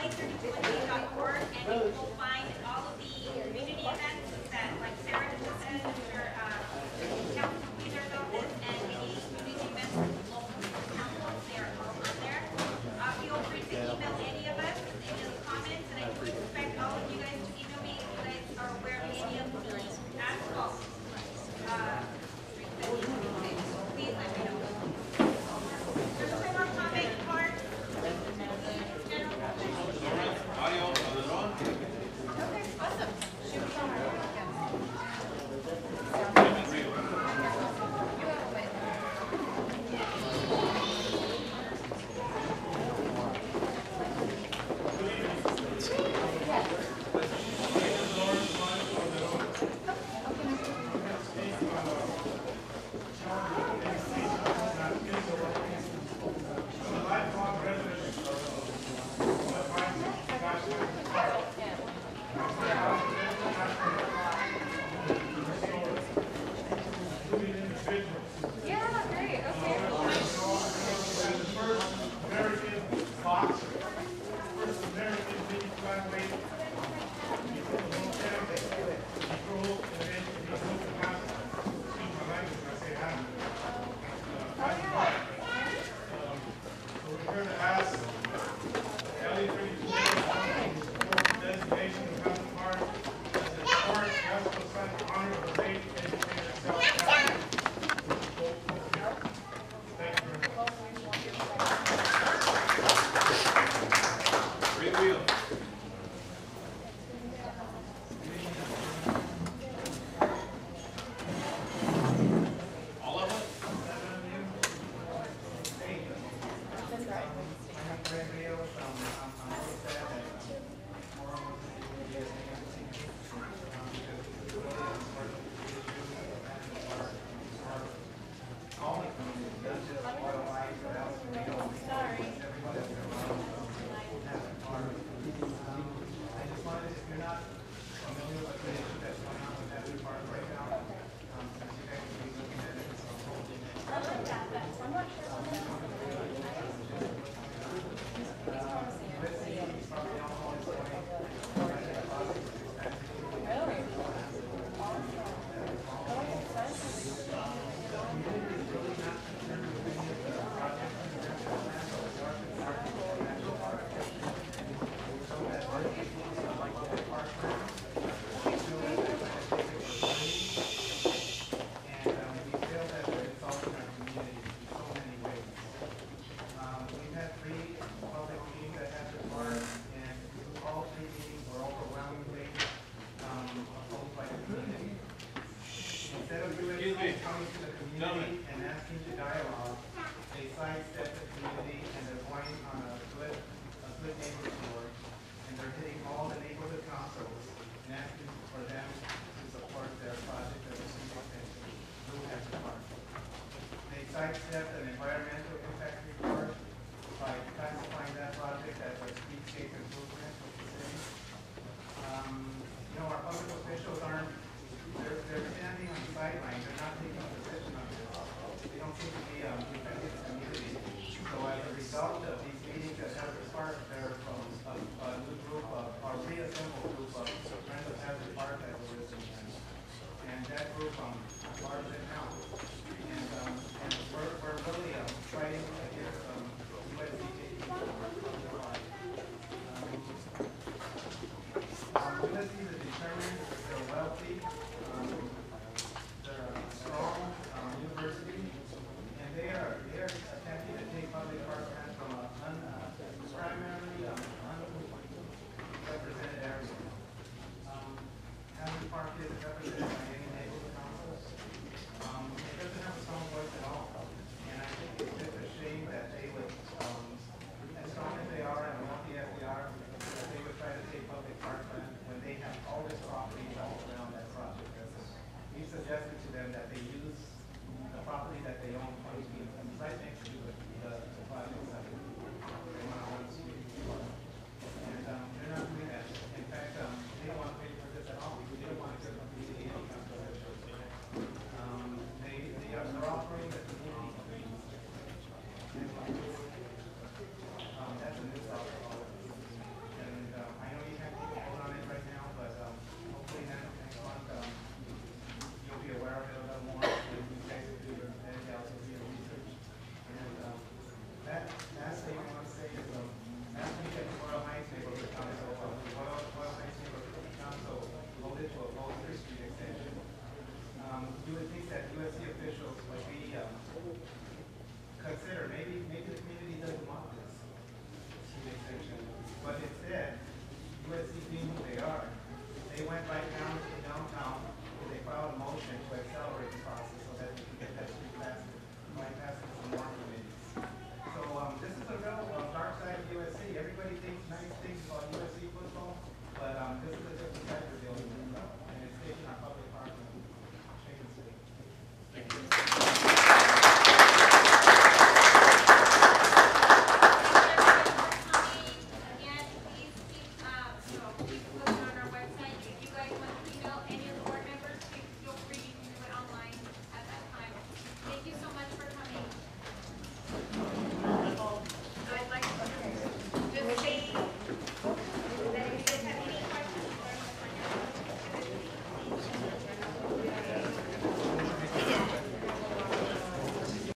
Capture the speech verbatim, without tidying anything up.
alley thirty-two dot org, and you will find all of the community events that, like Sarah just said, your uh, council leader's office, and any community events with local council, they are all on there. Uh, feel free to email any of us with any of the comments, and I do expect all of you guys to email me if you guys are aware of any of the asphalt. Uh, please let me know. There's no more comment part. Audio, is it on? Okay, awesome. Sidestep an environmental impact report by classifying that project as a streetscape improvement of the city. Um, you know, our public officials aren't, they're, they're standing on the sidelines, they're not taking a position on this. They don't seem to be um, defending the community. So as a result of these meetings at Hazard Park, there from a, a new group of, a reassembled group of friends of Hazard Park that were listening. And that group um, largely now. And, um, and we're, we're really um, fighting against uh,